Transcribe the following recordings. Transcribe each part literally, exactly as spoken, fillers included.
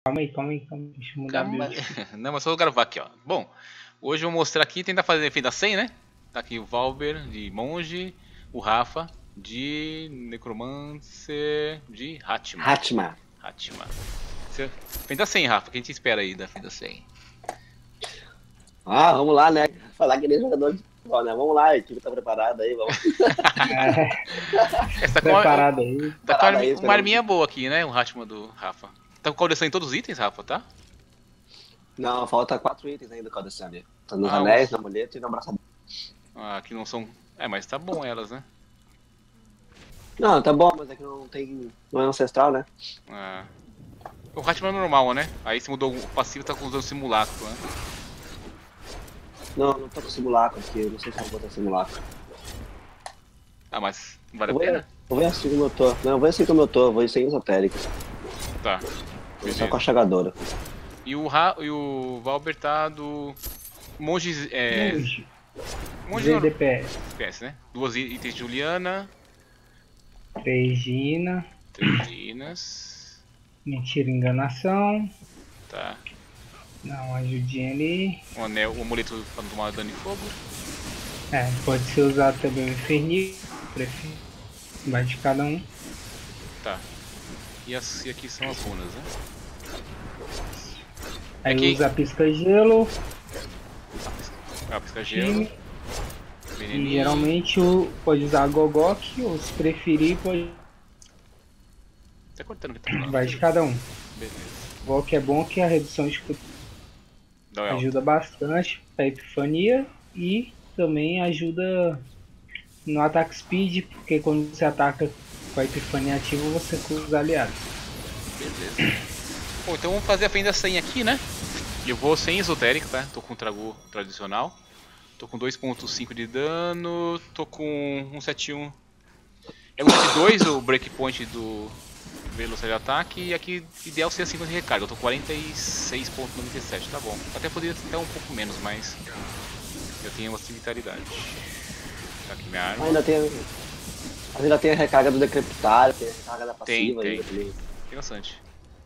Calma aí, calma aí, calma aí. Deixa eu mudar a Calma. build. Não, mas só vou gravar aqui, ó. Bom, hoje eu vou mostrar aqui, tentar fazer defesa da cem, né? Tá aqui o Valber de Monge, o Rafa de Necromancer de Hatma. Hatma. Hatma. Fenda cem, Rafa, o que a gente espera aí da Fenda cem? Ah, vamos lá, né? Falar que nem jogador de futebol, né? Vamos lá, a equipe tá preparada aí, vamos. É, Essa tá com preparado aí. Tá com Preparado uma, aí, uma arminha boa aqui, né? O Hatma do Rafa. Tá com coleção em todos os itens, Rafa, tá? Não, falta quatro itens ainda do Codicene. Tá nos Ah, anéis, os- na muleta e no abraçador. Ah, que não são... É, mas tá bom elas, né? Não, tá bom, mas é que não tem. Não é ancestral, né? Ah. O Hatma é normal, né? Aí se mudou o passivo, tá usando simulacro, né? Não, não tô com simulacro aqui, eu não sei se eu vou botar simulacro. Ah, mas não vale Eu a vou, pena? eu vou assim como eu tô. Não, eu vou assim como eu tô, eu vou sem esotérico. Tá. Vou Beleza. só com a chagadora. E o, Ra... e o Valber tá do... Monge... É... Monge. Monge V D P S. P S, né? Duas itens de Juliana. Regina. Três Dinas. Mentira, enganação. Tá. Dá uma ajudinha ali. Um anel, um amuleto pra não tomar dano de fogo. É, pode ser usado também o infernil. Prefiro. Vai de cada um. Tá. E, as... e aqui são as runas, né? Aí Aqui- usa pisca-gelo. Ah, pisca-gelo. E Veneninho. geralmente o, pode usar Gogok, ou se preferir, pode. Tá cortando o que tá falando. Vai de cada um. Beleza. O que é bom que a redução de escudo Dá o ajuda bastante pra epifania e também ajuda no ataque speed, porque quando você ataca com a epifania ativa você cura os aliados. Beleza. Bom, então vamos fazer a fenda cem aqui, né? Eu vou sem esotérico, tá? Tô com o Trago tradicional. Tô com dois ponto cinco de dano. Tô com um sete um. É um sete dois o breakpoint do velocidade de ataque. E aqui ideal seria cinquenta de recarga. Eu tô com quarenta e seis ponto noventa e sete, tá bom. Até poderia ter um pouco menos, mas eu tenho uma vitalidade. Tá aqui minha arma. Ainda tem. Ainda tem a recarga do decrepitário, tem a recarga da Tem, passiva tem. ainda também. Tem bastante.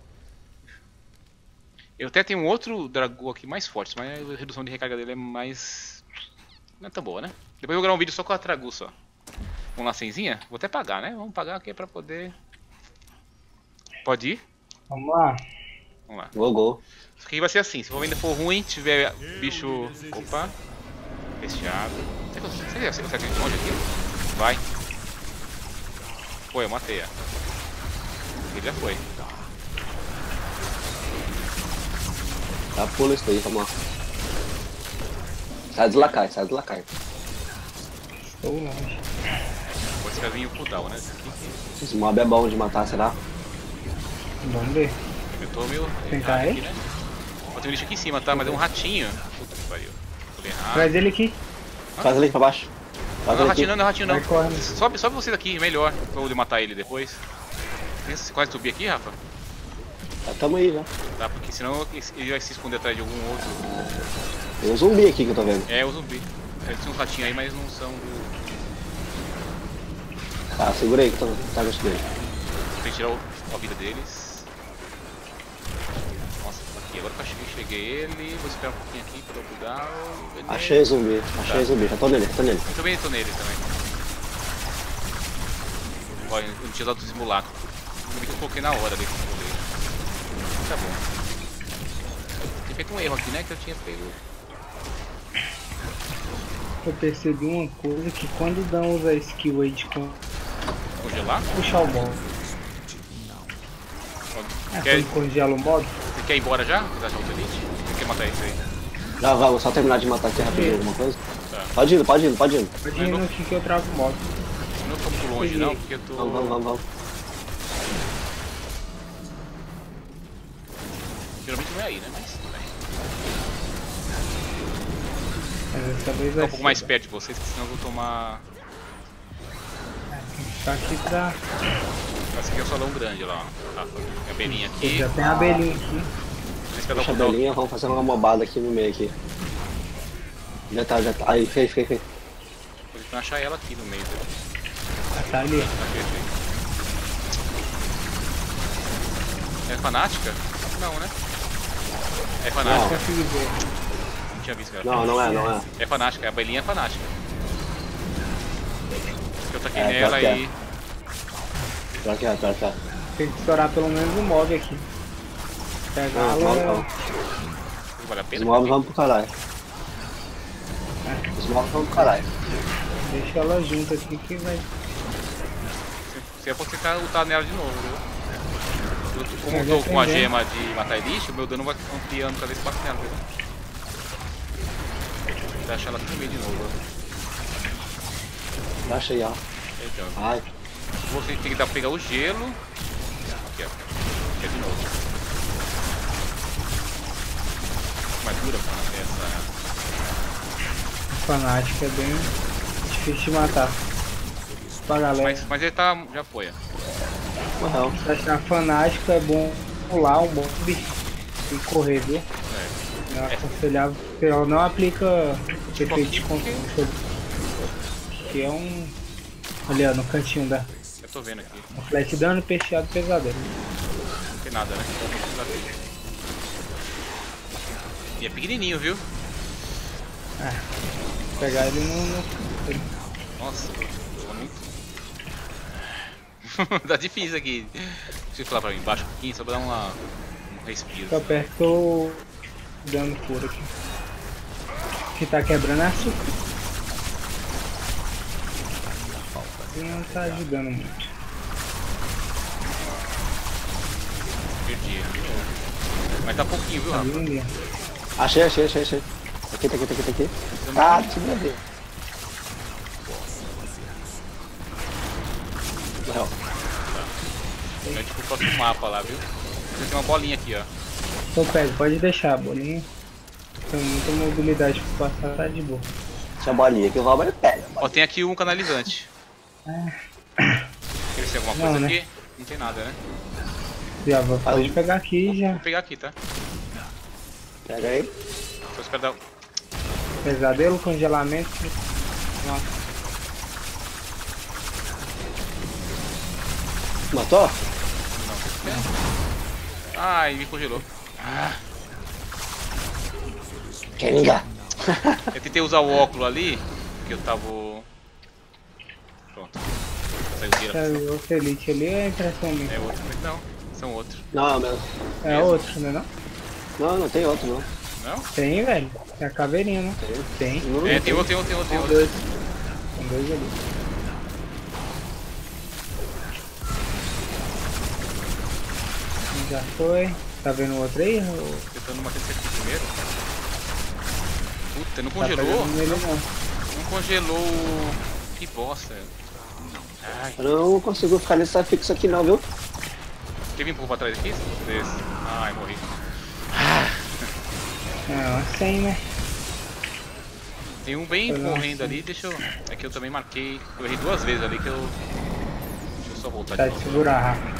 Eu até tenho um outro Dragão aqui mais forte, mas a redução de recarga dele é mais... não é tão boa, né? Depois eu vou gravar um vídeo só com a Tragu só. Vamos lá, cenzinha? Vou até pagar, né? Vamos pagar aqui pra poder... Pode ir? Vamos lá. Vamos lá. Gol, gol. Isso aqui vai ser assim, se for ainda for ruim, tiver bicho... Opa. Fechado. Será que eu- será que eu consegue responde aqui? Vai. Foi, eu matei, ó. Ele já foi. Tá, pula isso daí, vamos lá. Sai dos lacaios, sai dos lacaios. Estou longe. Pode ser vir o cooldown, né? Esse aqui. Esse mob é bom de matar, será? Vamos ver. Eu tô meio Tentar errado aqui, ele? né? Ó, tem um lixo aqui em cima, tá? Mas é um ratinho. Puta que pariu. Tô errado. Traz ele aqui. Faz ele pra baixo. Não, Faz não, ele ratinho aqui. não, não, ratinho não. Vai correndo. Sobe, sobe você daqui, melhor. Pra eu poder matar ele depois. Pensa se quase subir aqui, Rafa? Já tamo aí, já. Tá, porque senão ele vai se esconder atrás de algum outro. Tem um zumbi aqui que eu tô vendo. É, o zumbi. É, tem uns ratinhos aí, mas não são do... Tá, segura aí que eu tô tá gostando dele. Tem que tirar o- a vida deles. Nossa, tá aqui. Agora que eu cheguei, cheguei ele. Vou esperar um pouquinho aqui pra eu cuidar. Beleza. Achei zumbi, achei Tá. zumbi, já tô nele, já tô nele. Eu também tô nele também. Olha, eu não tinha usado o simulacro. Ainda bem que eu coloquei na hora ali. Tá bom. Eu tinha feito um erro aqui, né? Que eu tinha pego. Eu percebi uma coisa que quando dá usa skill aí de con- Congelar? puxar o modo. É, Quer, quando congela o modo, você quer ir embora já? Você acha elite? Você quer matar esse aí? Já vamos, só terminar de matar aqui rapidinho alguma coisa. Tá. Pode ir, pode ir, pode ir. pode ir no aqui que eu trago o modo. Não tô muito longe não, porque eu tô. Vamos, vamos, vamos, vamos. Geralmente não é aí, né? Mas tudo bem. Mas dessa vez Tô vai um pouco ser. mais perto de vocês, porque senão eu vou tomar. Tá aqui pra. Esse aqui é o salão grande lá, ó. Tá, tem a abelhinha aqui. Já tem a abelhinha aqui. Vou esperar o Puxa a cooldown. belinha, vamos fazer uma mobada aqui no meio aqui. Já tá, já tá. Aí, fez, fez, fez. Vou tentar achar ela aqui no meio. Né? Ah, tá ali. Tá perfeito. É fanática? Não, né? É Não fanática. consegui ver. Não tinha visto, cara. Não, não é, não é. É fanática, a abelhinha é fanática. Eu taquei É, nela pior que e. Pior que é, pior que é. Tem que estourar pelo menos um mob aqui. Não, Pegá-la. não, não. Vale a Os pena? mobs vão pro caralho. Os mobs vão pro caralho. Deixa ela junto aqui que vai. Se é você ultar nela de novo, viu? Eu, como eu Vai tô com a defender. gema de matar elite, o meu dano vai ampliando cada vez que passa nela, viu? Vou deixar ela comer de novo. Baixa aí, ó. Então, Ai, você tem que dar, pegar o gelo. Aqui, ó. Aqui é de novo. Mais dura pra essa. Fanática é bem difícil de matar. Pra galera. Mas, mas ele tá. Já apoia. morreu. Se achar fanático é bom pular um bomb e correr, viu? É. É aconselhável, porque ela não aplica efeito de controle. Que é um. Ali ó, no cantinho da. Eu tô vendo aqui. Um flat dano peixeado pesadelo. Não tem nada, né? E é pequenininho, viu? É. Pegar ele no. no... ele- Nossa, tá muito. Tá difícil aqui. Deixa eu falar pra mim, baixa um pouquinho só pra dar uma, um respiro. Só aperto o dano puro aqui. Que tá quebrando é açúcar. E não tá ajudando muito. Perdi. Mas tá pouquinho, viu, Tá Rafa? lindo. Achei, achei, achei, achei. Aqui, tá aqui, tá aqui, tá aqui. Ah, deixa eu ver. Morreu. É tipo o próximo mapa lá, viu? Você tem uma bolinha aqui, ó. Ô Pedro, pode deixar a bolinha. Tem muita mobilidade pra passar, tá de boa. Tinha a bolinha que o Valber pega. Ó, tem aqui um canalizante. Quer ver se tem alguma coisa Não, né? aqui? Não tem nada, né? Já vou, pode Aí. pegar aqui e já. Vou pegar aqui, tá? Pega aí. Só espera dar. Pesadelo, congelamento. Nossa, Matou? Ai, me congelou. Kenga. Eu tentei usar o óculo ali, que eu tava. Pronto. Saiu tá, vira. o outro elite ali é impressão minha. É outro, mas não, são outros. Não, é o mesmo. É outro, né não? Não, não tem outro, não. Não? Tem, velho. Tem a caveirinha, né? Tem. Não, É, não tem outro, tem outro, tem outro, tem Tem outro. dois. Tem dois ali. Já foi. Tá vendo o outro aí? Ou... Tentando matar esse aqui primeiro. Puta, não Tá congelou? pegando nele não. Não congelou. Que bosta. Ai, Eu não consigo ficar nesse fixo aqui não, viu? quer vir um pouco pra trás aqui? Desse. Ai, morri. Ah, cem, né? Tem um bem Foi lá. correndo ali, deixa eu. É que eu também marquei. Eu errei duas vezes ali que eu. Deixa eu só voltar Tá de de novo. segurar rápido.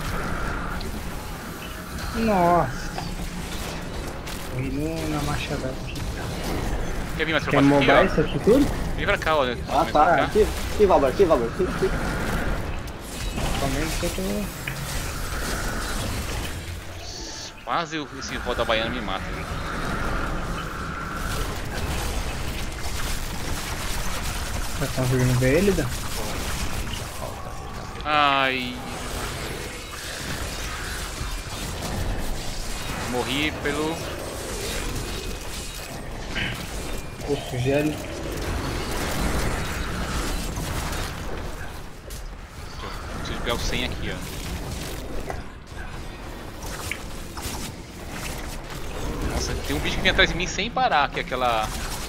Nossa. Corri no, na machadada aqui. Quer vir mais pra Quer baixo aqui, mobar ó? isso aqui tudo? Vem pra cá, olha. Ah, Vem pra tá. cá. Aqui, aqui, Valber, aqui, Valber. Aqui, aqui. Somente que eu tô... Quase o- esse roda baiana me mata. Né? Tá conseguindo ver ele, Dan? Ai. Morri pelo. Poço gelo. Preciso pegar o cem aqui, ó. Nossa, tem um bicho que vem atrás de mim sem parar, que é aquela.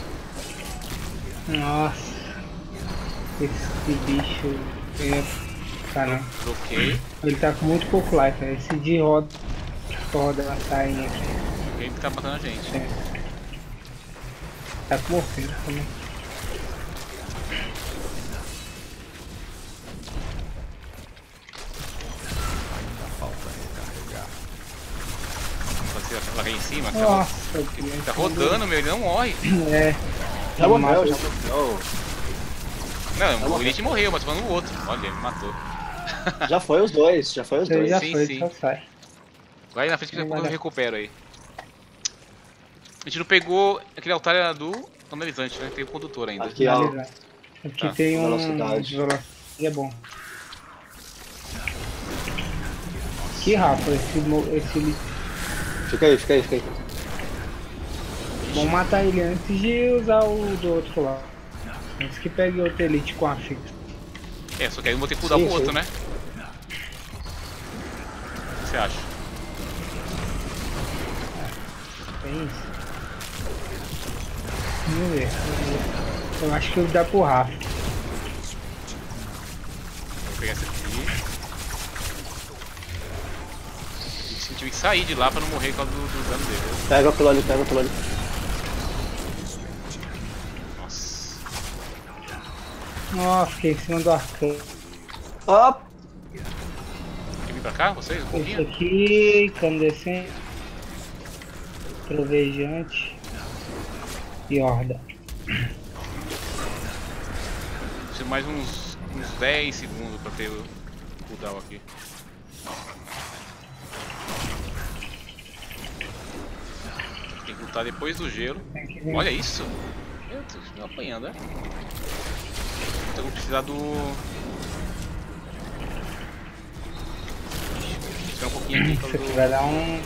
Nossa. Esse bicho... É... Caramba. Bloqueio. Ele tá com muito pouco life, né? Esse de roda... Roda na sainha aqui. Alguém que tá matando a gente. É. Tá com morfina também. Fazer aquela lá em cima. Aquela... Nossa, Ele tá rodando, meu, ele não morre. É. Já morreu, Mata- já morreu. Não, o Elite morreu, mas tô falando o outro. Olha, ele me matou. Já foi os dois, já foi os Ele dois. já sim, foi, sim. só sai. Vai na frente que Não depois vai eu dar. recupero aí. A gente não pegou aquele altar do analisante, né? Tem o condutor ainda. Aqui, ó. Finalizar. Aqui Tá, tem um velocidade. velocidade, é bom. Que Rafa, esse, mo- esse li- Fica aí, fica aí, fica aí. vamos matar ele antes de usar o do outro lado. Antes que pegue outro elite com a fixa. É, só que aí eu vou ter que mudar Sim, pro outro, sim. né? O que você acha? Tem isso. Vamos ver. Vamos ver. Eu acho que eu dá pro Rafa. Vou pegar esse aqui. A gente tive que sair de lá pra não morrer por causa do, do dano dele. Pega aquilo ali, pega aquilo ali. Nossa. Nossa, fiquei em cima do arcano. Ó, Quer vir pra cá, vocês? Um Esse pouquinho? aqui, candescente, trovejante e horda. Preciso mais uns, uns dez segundos pra ter o cooldown aqui. Tem que lutar depois do gelo. Tem que vir. Olha isso! Meu Deus, me apanhando, né? Então vou precisar do... Esperar um pouquinho aqui Isso pra aqui do... vai dar um.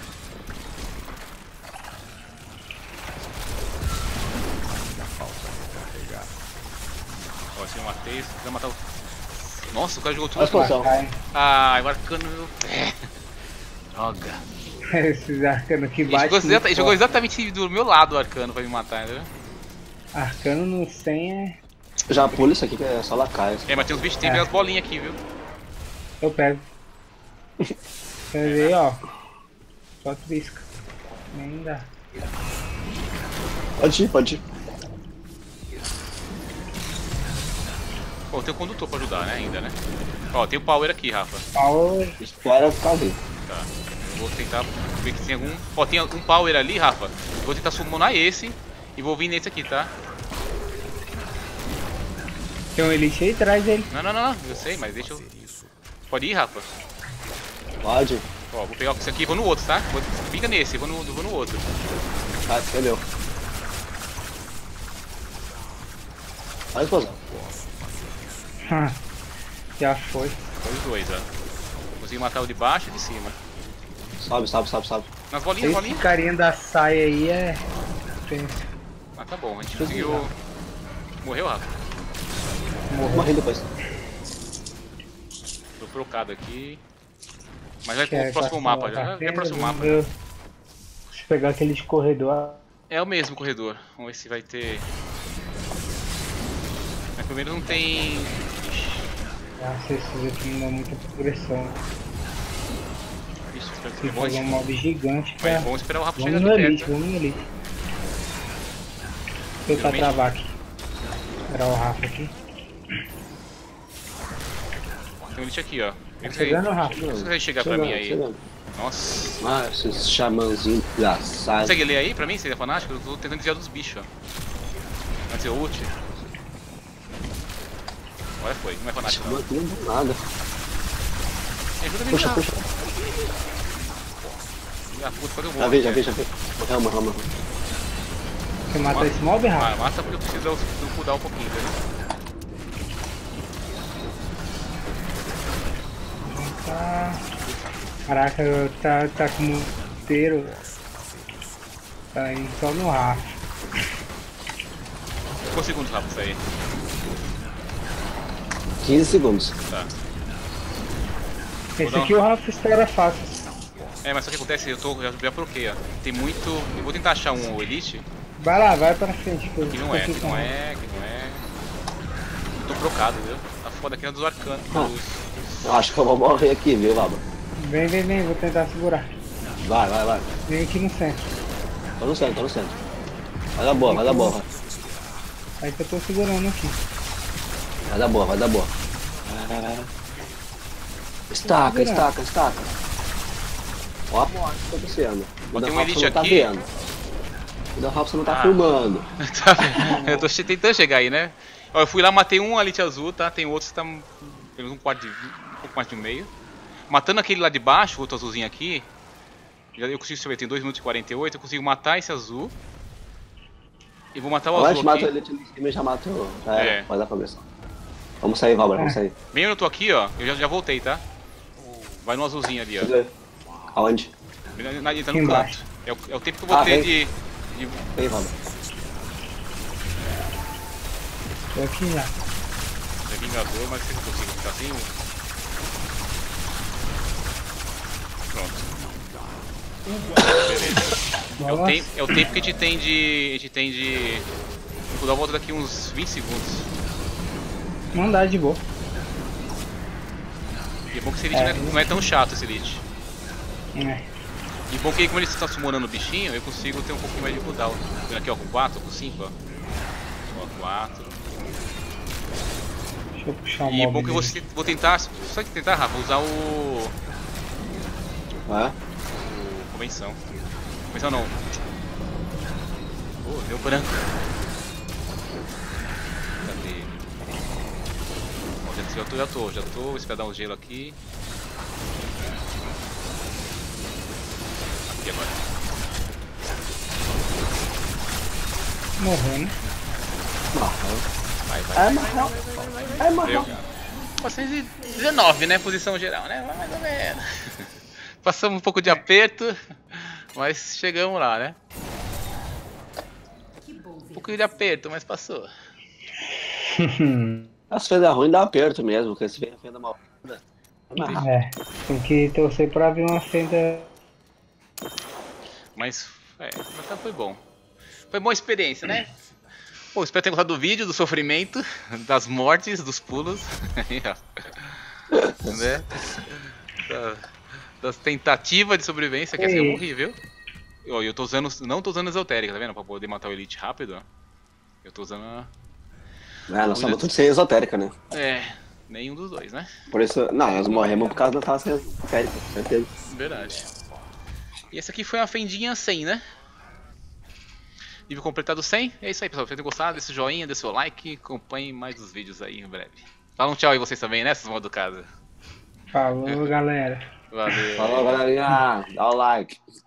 Ó, assim eu matei, se quiser matar o... Nossa, o cara jogou tudo olha a aqui. expansão. Vai. Ah, agora ficando meu pé. Droga. Esses arcanos aqui Ele batem. jogou, exata- muito ele jogou forte. exatamente do meu lado o arcano pra me matar, entendeu? Arcano no cem é. Já pula isso aqui que é só lacaia. É, mas tem uns bichos, tem É. umas bolinhas aqui, viu? Eu pego. Quer ver, ó. Só trisca. Nem dá. Pode ir, pode ir. Pô, tem o condutor pra ajudar, né, ainda, né? Ó, tem o power aqui, Rafa. Power. Espera ficar vivo. Tá. Eu vou tentar ver que tem algum... Ó, tem algum power ali, Rafa. Eu vou tentar summonar esse e vou vir nesse aqui, tá? Tem um elite aí, traz ele. Não, não, não, não. Eu sei, mas deixa eu... Pode ir, Rafa? Pode. Ó, vou pegar esse aqui e vou no outro, tá? Vou... Fica nesse, vou no, vou no outro. Ah, esse é meu. Olha a explosão. Já foi. Foi os dois, ó. Consegui matar o de baixo e de cima. Sobe, sobe, sobe, sobe. Nas bolinhas, Esse bolinhas. carinha da saia aí é. tenso. Ah, tá bom. A gente conseguiu... Morreu, Rafa? Morreu. Morri depois. Tô trocado aqui. Mas vai Que é pro próximo pra- mapa já. pra Já é o frente, próximo vamos mapa. ver. Deixa eu pegar aquele de corredor. É o mesmo corredor. Vamos ver se vai ter... Mas pelo menos não tem... Nossa, esses aqui não dão muita progressão. Ixi, espero que Tem seja que bom. fazer um mob gigante pra. Mas vamos esperar o Rafa chegar Vamos aqui no elite, perto. vamos no elite. Vou tentar Realmente? travar aqui. Esperar o Rafa aqui. Tem um elite aqui, ó. Tá chegando, Rafa? Você consegue chegar pra Chegando, mim aí? chegando. Nossa. Ah, esses xamãzinhos engraçados. Consegue ler aí pra mim, seria fanático? Eu tô tentando desviar dos bichos, ó. Antes eu ult. Agora foi, não é fanático não. Xamã não dá nada. Me ajuda a me Puxa, ajudar. puxa. Ah, puta, cadê o Já morro? vi, já vi, já vi. Morreu, morreu, morreu. Você mata esse mob, Rafa? Ah, mata porque eu preciso dar o- do cooldown um pouquinho, entendeu? Tá. Caraca, tá, tá com o inteiro. Tá indo só no Rafa. Quantos segundos lá pra sair? quinze segundos. Tá. Esse dar um- aqui o Rafa estoura fácil. É, mas só que acontece, eu tô, já, já bloqueei, ó. Tem muito... Eu vou tentar achar um Elite, Vai lá, vai pra frente. Que, eu que não tô é, aqui que com não ele. é, que não é... Eu tô brocado, viu? Tá foda aqui é dos arcanos, Ah. dos... Eu acho que eu vou morrer aqui, viu, Baba? Vem, vem, vem, vou tentar segurar. Vai, vai, vai. Vem aqui no centro. Tô no centro, tô no centro. Vai dar boa, vai dar boa. Aí que eu tô segurando aqui. Vai dar boa, vai dar boa. Vai, vai, vai, vai. Estaca, estaca, estaca. Ó a morte que tá acontecendo. Ó, tem um Rafa elite não tá aqui. vendo. O da Rafa você não tá Ah. filmando. Tá vendo? Eu tô che- tentando chegar aí, né? Ó, eu fui lá, matei um Elite azul, tá? Tem outros que tá pelo menos um quarto de... um pouco mais de um meio. Matando aquele lá de baixo, o outro azulzinho aqui, Já eu consigo saber, tem dois minutos e quarenta e oito, eu consigo matar esse azul. E vou matar o Agora a azul gente mata aqui. ele ali em cima e já mata o... Já É. é, pode dar progressão. Vamos sair, Valber, vamos É. sair. Bem, eu tô aqui, ó. Eu já, já voltei, tá? Vai no azulzinho ali, ó. Cadê? Aonde? Na, na, tá Aqui no embaixo. canto. É o, é o tempo que eu vou Ah, ter vem. de, de. Vem, Valber. Tô aqui já. É Vingador, mas se eu consigo ficar assim. Pronto. Beleza. É o, Nossa. tempo, é o tempo que a gente tem de. A gente tem de. Vou dar a volta daqui uns vinte segundos. Não dá de boa. E é bom que esse elite É. não, é, não é tão chato, esse elite. É. E bom que como ele está summonando o bichinho, eu consigo ter um pouquinho mais de cooldown. Vendo aqui, ó, com quatro, com cinco, ó. Ó, quatro. Deixa eu puxar o E mob bom que eu vou, dele. vou tentar, só que tentar, Rafa, usar o, Ah, o convenção. Convenção não. Pô, deu branco. Cadê ele? Ó, já, já tô, já tô, já tô. Vou esperar dar um gelo aqui. Aqui agora. Morreu, né? morreu. Vai, vai. É, morreu. É, morreu. Deu. quatrocentos e dezenove, né? Posição geral, né? Mais ou menos. Passamos um pouco de aperto, mas chegamos lá, né? Um pouquinho de aperto, mas passou. As fendas ruins dá aperto mesmo, porque se vem a fenda mal. É. Tem que torcer pra vir uma fenda. Mas, é, mas tá- foi bom. Foi boa experiência, né? Pô, espero ter gostado do vídeo, do sofrimento, das mortes, dos pulos. Aí, ó. Né? Da- das tentativas de sobrevivência, que assim eu Ei. morri, viu? Ó, eu tô usando, não tô usando esotérica, tá vendo? Pra poder matar o elite rápido, ó. Eu tô usando a... É, nós somos tudo sem esotérica, né? É, nenhum dos dois, né? Por isso, não, nós morremos por causa da taça esotérica, com certeza. Verdade. E essa aqui foi uma fendinha cem, né? Nível completado cem. É isso aí, pessoal. Se vocês tenham gostado, desse joinha, desse seu like. Acompanhe mais os vídeos aí em breve. Fala um tchau aí vocês também, né? Seus modos do casa. Falou, galera. Valeu. Falou, galerinha, dá o like.